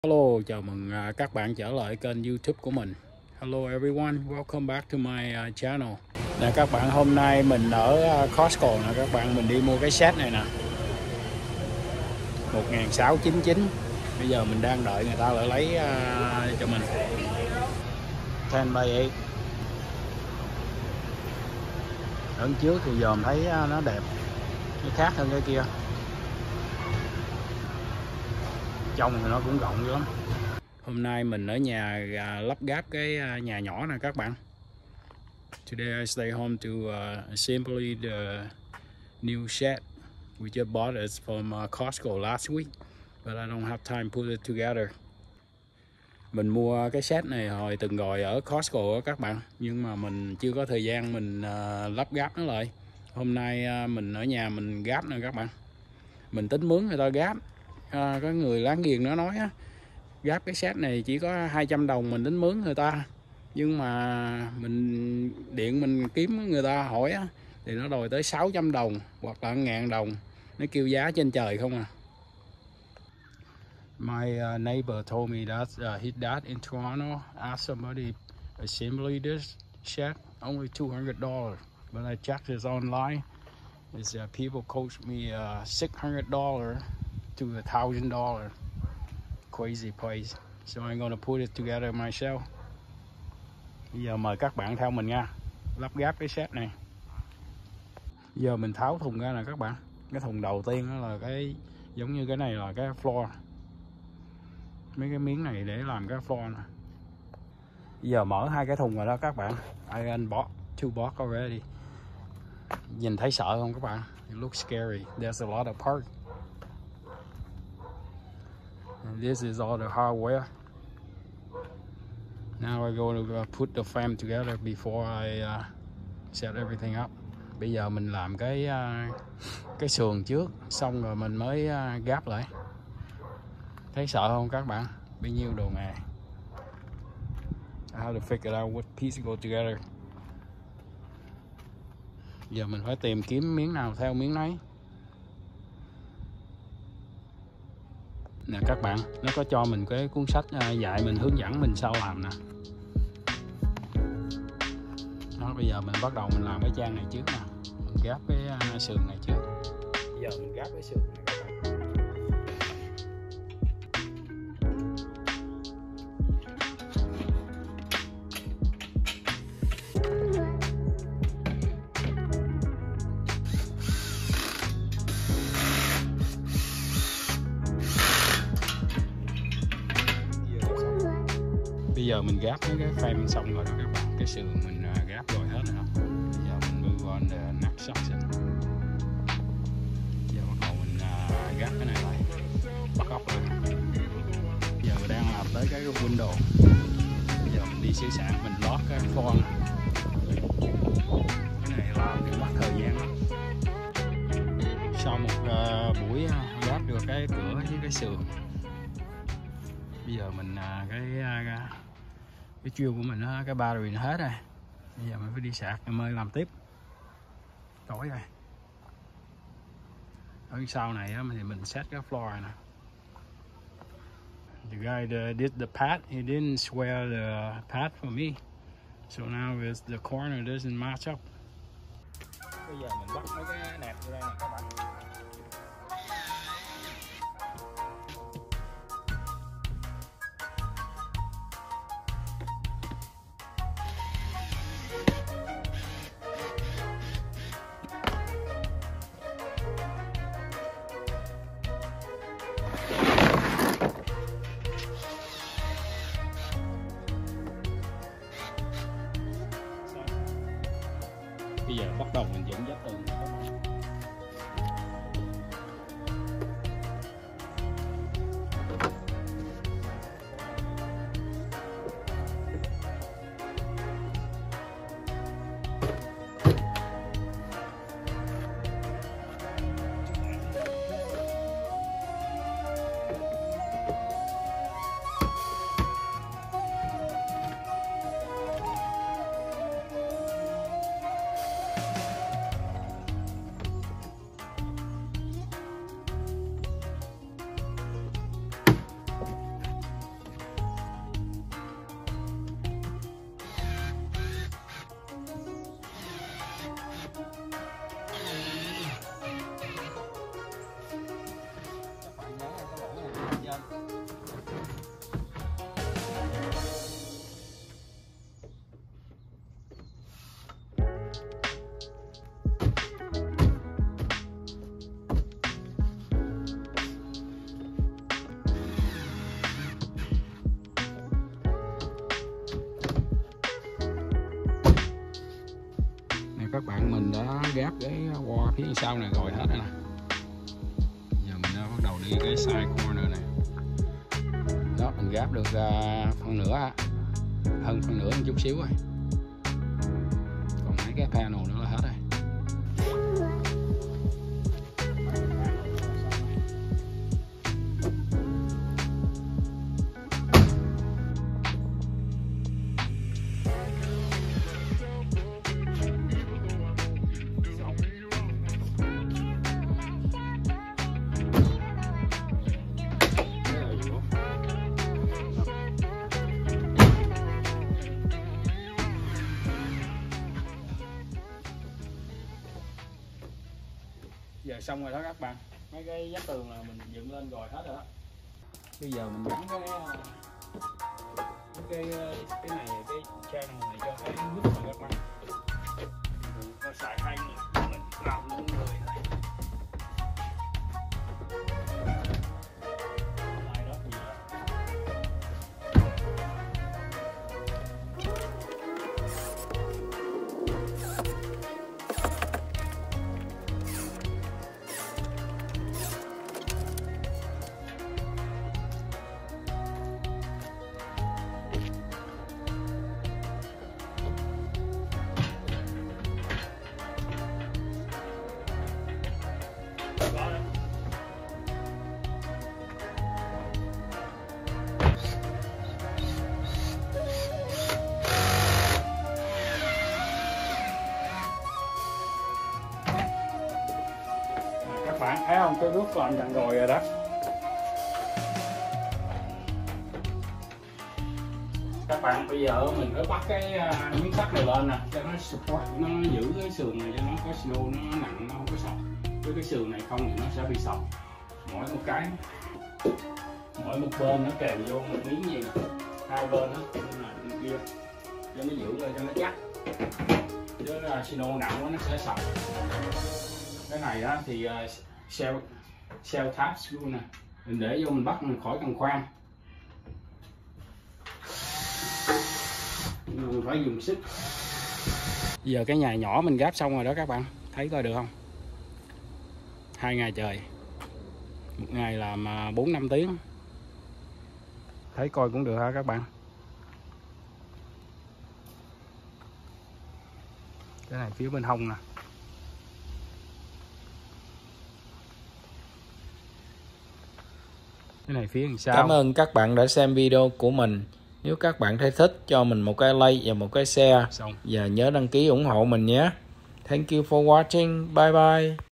Hello, chào mừng các bạn trở lại kênh YouTube của mình. Hello everyone, welcome back to my channel. Nè các bạn, hôm nay mình ở Costco nè các bạn, mình đi mua cái set này nè. 1699. Bây giờ mình đang đợi người ta lại lấy cho mình. 10 by 8. Lần trước thì dòm thấy nó đẹp, nó khác hơn cái kia. Trong thì nó cũng rộng dữ lắm. Hôm nay mình ở nhà lắp ghép cái nhà nhỏ nè các bạn. Today I stay home to assembly the new shed. We just bought it from Costco last week, but I don't have time to put it together. Mình mua cái set này hồi từng rồi ở Costco đó các bạn, nhưng mà mình chưa có thời gian mình lắp ghép nó lại. Hôm nay mình ở nhà mình ghép nè các bạn. Mình tính mướn người ta ghép. Có người láng giềng nó nói á, ghép cái set này chỉ có 200 đồng, mình tính mướn người ta. Nhưng mà mình kiếm người ta hỏi á, thì nó đòi tới 600 đồng hoặc là 1.000 đồng. Nó kêu giá trên trời không à. My neighbor told me that his dad in Toronto asked somebody assembly this shed only $200, but I checked this online. Is people quote me $600 to $1,000. Crazy price. So I'm gonna put it together myself. Bây giờ mời các bạn theo mình nha, lắp ghép cái set này. Giờ mình tháo thùng ra nè các bạn. Cái thùng đầu tiên đó là cái giống như cái này là cái floor. Mấy cái miếng này để làm cái floor nè. Giờ mở hai cái thùng rồi đó các bạn. I unboxed two box already. Nhìn thấy sợ không các bạn? It looks scary. There's a lot of parts. And this is all the hardware. Now I go to put the frame together before I set everything up. Bây giờ mình làm cái sườn trước, xong rồi mình mới gáp lại. Thấy sợ không các bạn? Bao nhiêu đồ nghề. I have to figure out what piece go together. Giờ mình phải tìm kiếm miếng nào theo miếng nấy. Nè các bạn, nó có cho mình cái cuốn sách dạy mình, hướng dẫn mình sao làm nè. Đó, bây giờ mình bắt đầu mình làm cái trang này trước nè. Mình gáp cái sườn này trước. Bây giờ mình gáp cái sườn này các bạn. Bây giờ mình gáp mấy cái frame xong rồi đó các bạn. Cái sườn mình gáp rồi hết rồi. Bây giờ mình move on the next section. Giờ bắt đầu mình gáp cái này lại, bắt ốc lại. Giờ đang làm tới cái window. Bây giờ mình đi sửa sản, mình lót cái form. Cái này làm thì mất thời gian lắm. Sau một buổi lót được cái cửa với cái sườn, bây giờ mình cái chiêu của mình đó, cái battery nó hết rồi. Bây giờ mình phải đi sạc em ơi, làm tiếp. Tối rồi. Ở sau này á, thì mình set cái floor này nè. The guy that did the pad, he didn't square the pad for me. So now is the corner doesn't match up. Bây giờ mình bắt mấy cái nẹp vô đây nè các bạn. Bây giờ bắt đầu mình dẫn dắt tường các bạn. mình đã gáp cái qua phía sau này rồi hết rồi nè. Giờ mình đã bắt đầu đi cái side corner này. Đó, mình gáp được phần nửa, hơn phần nửa một chút xíu rồi. Còn mấy cái panel nữa là hết rồi. Giờ xong rồi đó các bạn, mấy cái vách tường là mình dựng lên rồi hết rồi đó. Bây giờ mình gắn cái này, cái channel này cho cái nút này các bạn. Nó xài hai người, mình làm luôn người này. Các bạn thấy không, cái bước làm dần rồi đó. Các bạn bây giờ mình phải bắt cái miếng sắt này lên nè cho nó support, nó giữ cái sườn này cho nó có snow, nó nặng, nó không có sọc. Với cái sườn này không thì nó sẽ bị sọc. Mỗi một cái, mỗi một bên nó kèm vô một miếng gì nè, hai bên đó là kia cho nó giữ lên cho nó chắc. Chứ snow nặng quá nó sẽ sọc. Cái này á thì shell tap screw nè, mình để vô mình bắt mình khỏi cần khoan, mình phải dùng sức. Giờ cái nhà nhỏ mình gáp xong rồi đó các bạn, thấy coi được không? 2 ngày trời, một ngày làm 4-5 tiếng, thấy coi cũng được ha các bạn. Cái này phía bên hông nè. Cái này phía đằng sau. Cảm ơn các bạn đã xem video của mình. Nếu các bạn thấy thích, cho mình một cái like và một cái share. Xong. Và nhớ đăng ký ủng hộ mình nhé. Thank you for watching. Bye bye.